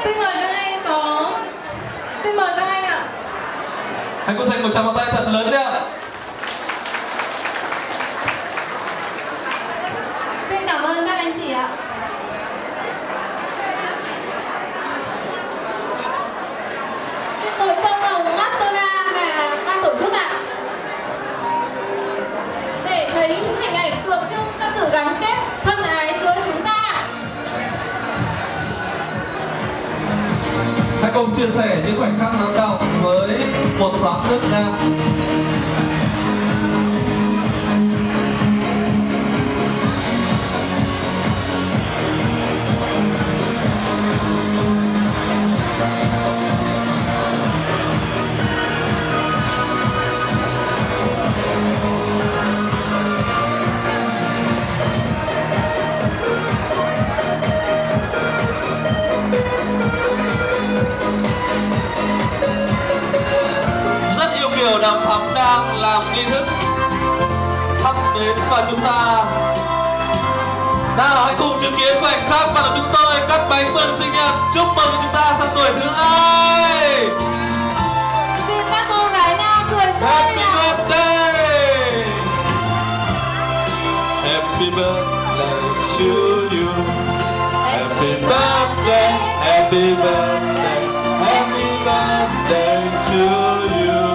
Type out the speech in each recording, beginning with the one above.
Xin mời các anh xin mời các anh ạ. Hãy cùng dành một tràng pháo tay thật lớn đấy ạ. Xin cảm ơn các anh chị ạ. Hội sông Hồng Mastoda và ban tổ chức ạ. Để thấy những hình ảnh tượng trưng cho sự gắn kết thân ái giữa chúng ta. Hãy cùng chia sẻ những khoảnh khắc nắng đau với một thoáng nước Nga. Đàm thắm đang làm nghi thức thắp đến và chúng ta nào hãy cùng chứng kiến khoảnh khắc mà chúng tôi cắt bánh mừng sinh nhật chúc mừng chúng ta sang tuổi thứ 2. Xin các cô gái nào cười tươi. Happy birthday, happy birthday to you, happy birthday, happy birthday, happy birthday to you.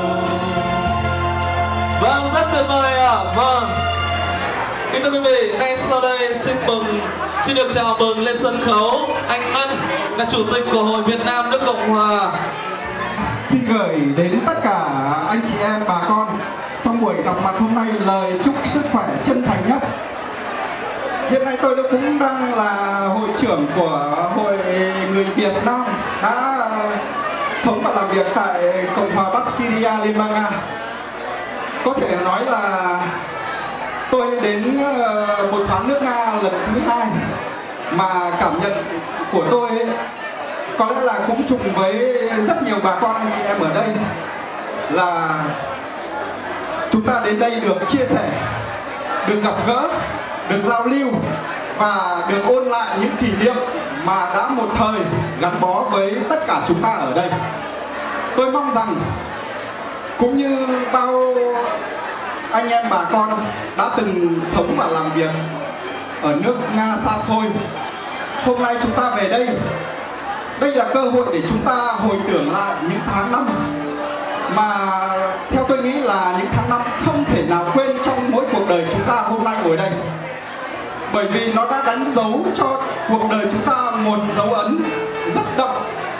Vâng, rất tuyệt vời ạ. Vâng, kính thưa quý vị, ngay sau đây xin được chào mừng lên sân khấu anh Ân, là chủ tịch của Hội Việt Nam nước Cộng Hòa. Xin gửi đến tất cả anh chị em bà con trong buổi gặp mặt hôm nay lời chúc sức khỏe chân thành nhất. Hiện nay tôi cũng đang là hội trưởng của Hội Người Việt Nam đã sống và làm việc tại Cộng hòa Bashkiria, Liên bang Nga. Có thể nói là tôi đến một tháng nước Nga lần thứ 2 mà cảm nhận của tôi có lẽ là cũng trùng với rất nhiều bà con anh chị em ở đây là chúng ta đến đây được chia sẻ, được gặp gỡ, được giao lưu và được ôn lại những kỷ niệm mà đã một thời gắn bó với tất cả chúng ta ở đây. Tôi mong rằng cũng như bao anh em bà con đã từng sống và làm việc ở nước Nga xa xôi, hôm nay chúng ta về đây, đây là cơ hội để chúng ta hồi tưởng lại những tháng năm mà theo tôi nghĩ là những tháng năm không thể nào quên trong mỗi cuộc đời chúng ta hôm nay ngồi đây. Bởi vì nó đã đánh dấu cho cuộc đời chúng ta một dấu ấn rất đậm.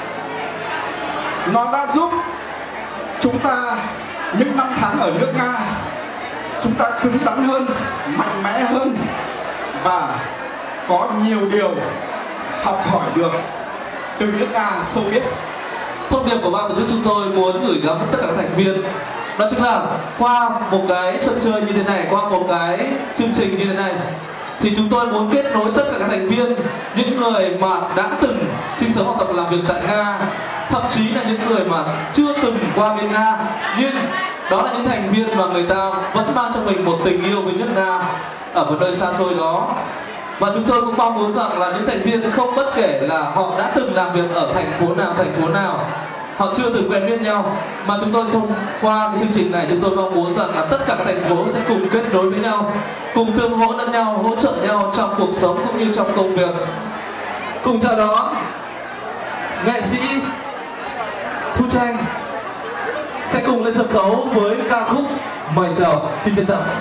Nó đã giúp chúng ta những năm tháng ở nước Nga chúng ta cứng rắn hơn, mạnh mẽ hơn và có nhiều điều học hỏi được từ nước Nga Xô Viết. Thông điệp của ban tổ chức chúng tôi muốn gửi gắm tất cả các thành viên đó chính là qua một cái sân chơi như thế này, qua một cái chương trình như thế này thì chúng tôi muốn kết nối tất cả các thành viên, những người mà đã từng sinh sống, học tập và làm việc tại Nga, thậm chí là những người mà chưa từng qua bên Nga, nhưng đó là những thành viên mà người ta vẫn mang trong mình một tình yêu với nước Nga ở một nơi xa xôi đó. Và chúng tôi cũng mong muốn rằng là những thành viên không bất kể là họ đã từng làm việc ở thành phố nào, họ chưa từng quen biết nhau, mà chúng tôi thông qua cái chương trình này chúng tôi mong muốn rằng là tất cả các thành phố sẽ cùng kết nối với nhau, cùng tương hỗ lẫn nhau, hỗ trợ nhau trong cuộc sống cũng như trong công việc. Cùng chào đón nghệ sĩ Thu Tranh sẽ cùng lên sân khấu với ca khúc Mày Chờ. Xin trân trọng.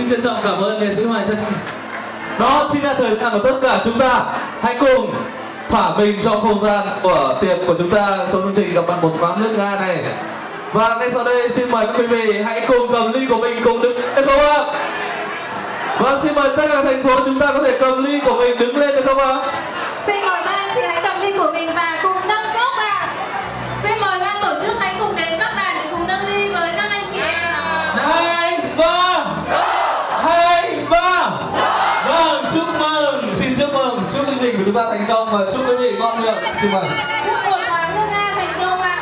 xin trân trọng cảm ơn nghệ sĩ Hoài Trân. Đó chính là thời gian của tất cả chúng ta. Hãy cùng thỏa mình trong không gian của tiệc của chúng ta trong chương trình gặp mặt một quán nước nga này. Và ngay sau đây xin mời quý vị hãy cùng cầm ly của mình cùng đứng lên không ạ? Và xin mời tất cả thành phố chúng ta có thể cầm ly của mình đứng lên được không ạ? Xin mời các anh chị hãy cầm ly của mình và cùng nâng cốc ạ. Xin mời ban tổ chức hãy cùng đến các bàn để cùng nâng ly với các anh chị em ạ. 2, 3, 2, 3. Vâng, chúc mừng, xin chúc mừng, chúc chương trình của chúng ta thành công và chúc quý vị ngon miệng. Xin mời. Chúc một quán nước nga thành công ạ.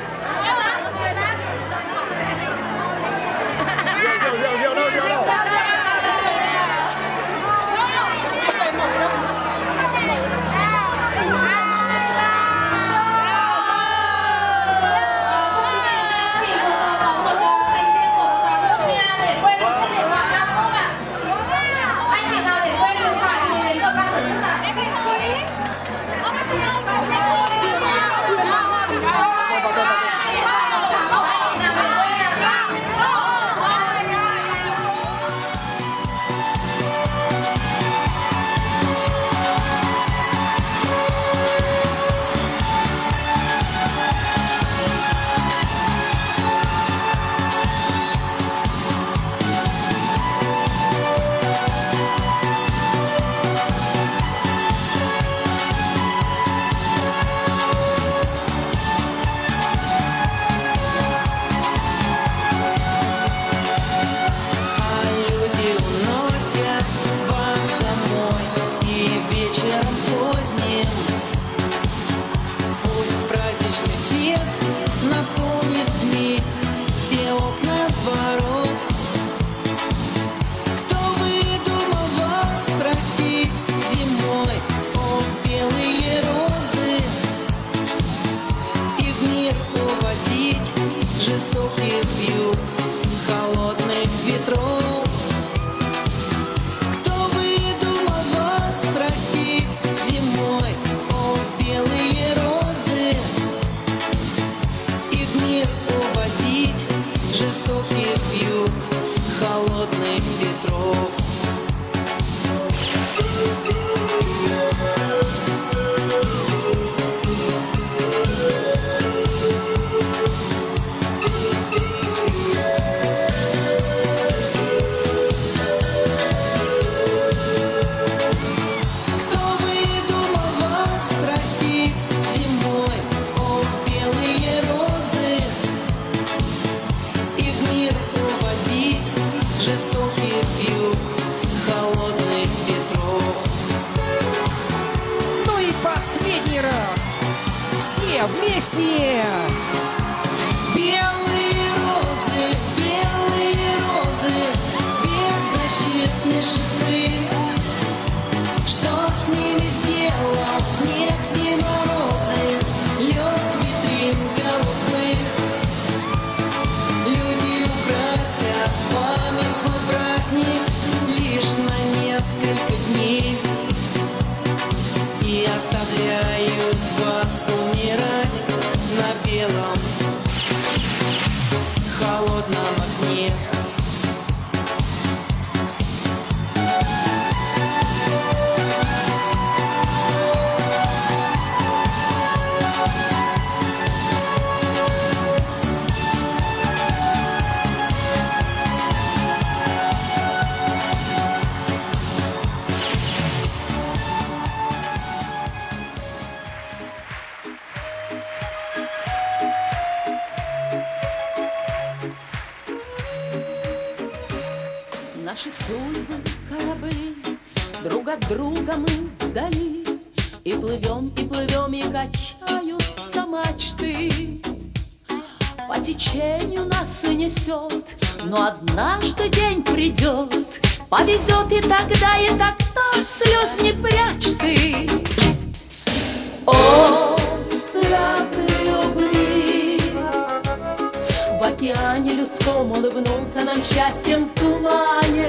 Вместе! Белые розы, беззащитные шипы. Что с ними сделал снег и морозы, лед, витрин, голубых? Люди украсят вами свой праздник лишь на несколько дней и оставляют вас умирать на белом холодном окне. Наши судьбы корабли, друг от друга мы вдали, и плывем, и качаются мачты. По течению нас и несет, но однажды день придет, повезет и тогда слез не прячь ты. Остров любви в океане людском улыбнулся нам счастьем в тумане.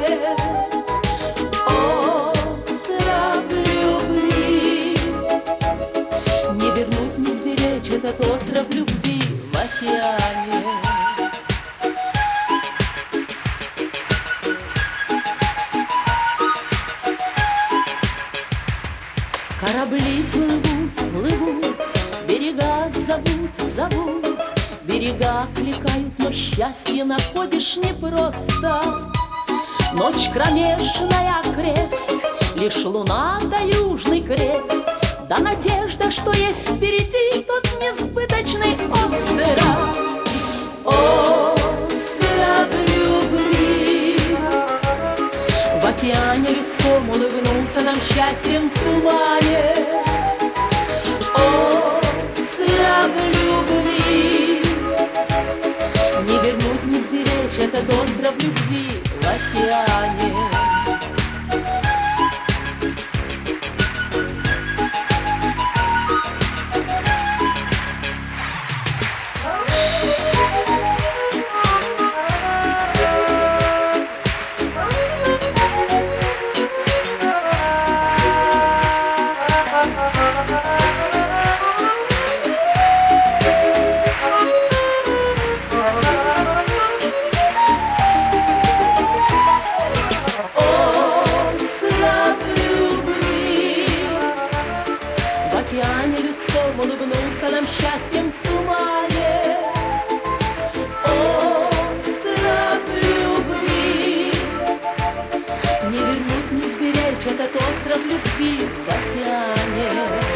Остров любви, не вернуть, не сберечь этот остров любви в океане. Корабли плывут, плывут, берега зовут, зовут, берега кликают, но счастье находишь непросто. Ночь кромешная, крест, лишь луна да южный крест, да надежда, что есть впереди тот несбыточный остров. Остров любви. В океане людском улыбнулся нам счастьем в тумане. Остров любви. Не вернуть, не сберечь этот остров любви в океане. Улыбнулся нам счастьем в тумане. Остров любви. Не вернуть, не сберечь этот остров любви в океане.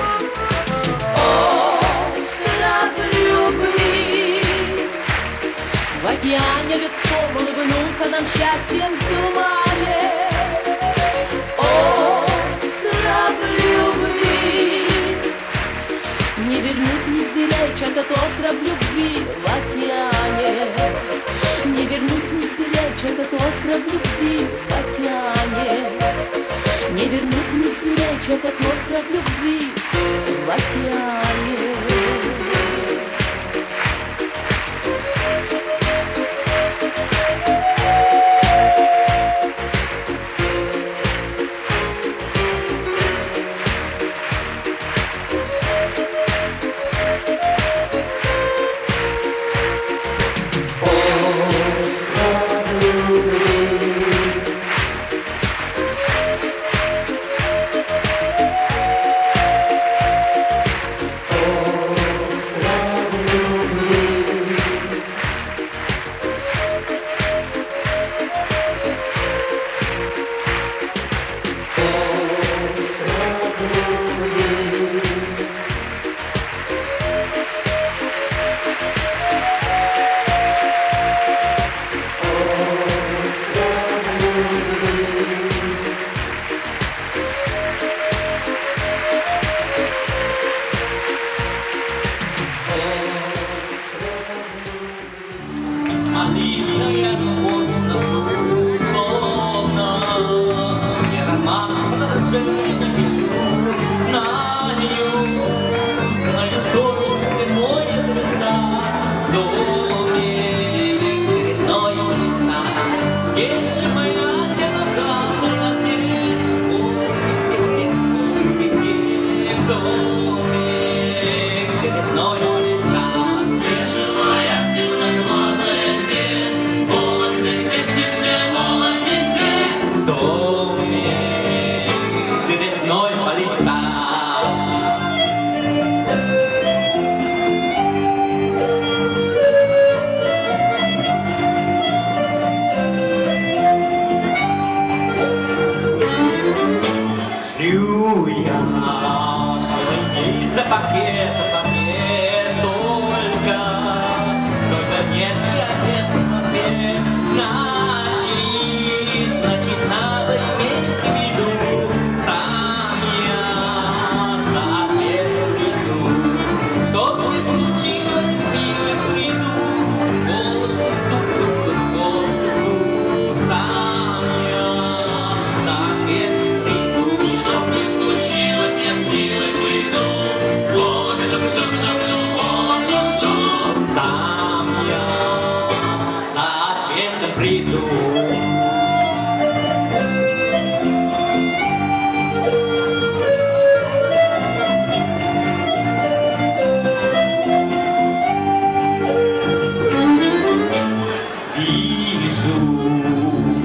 Остров любви. В океане людском улыбнулся нам счастьем в тумане. Остров любви. Не вернуть, не сберечь этот остров любви в океане. Не вернуть, не сберечь этот остров любви в океане. Не вернуть, не сберечь этот остров любви в океане.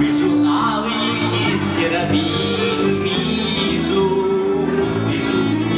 Вижу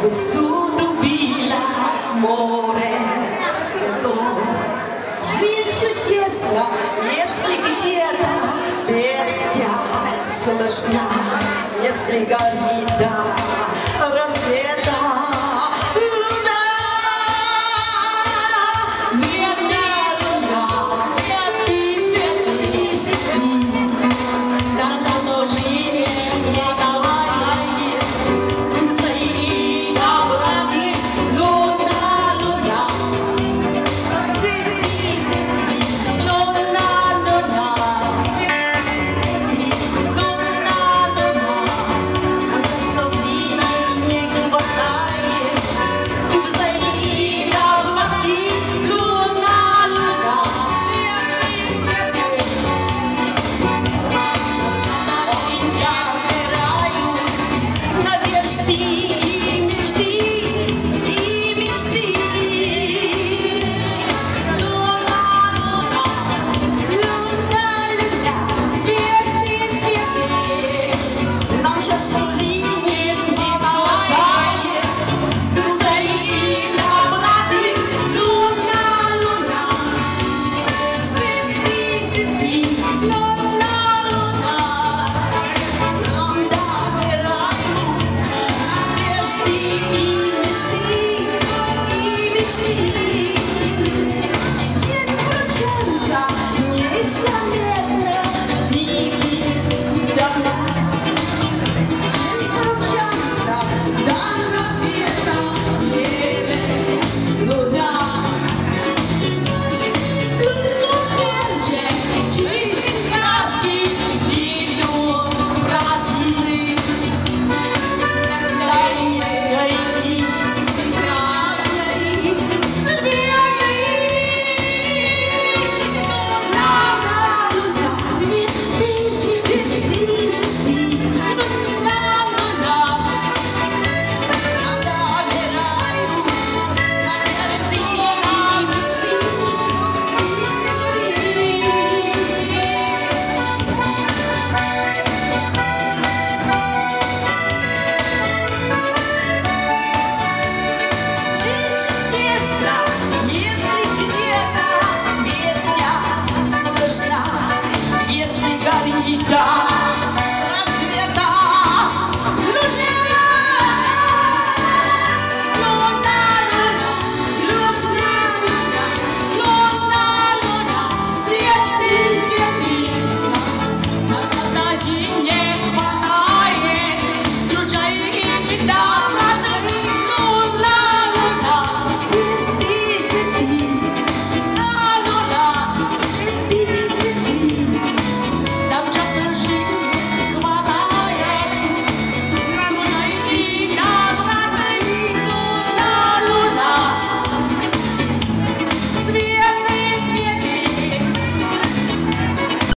повсюду біля море цветов. Жизнь чудесна, если где-то без тебя слышна, если горит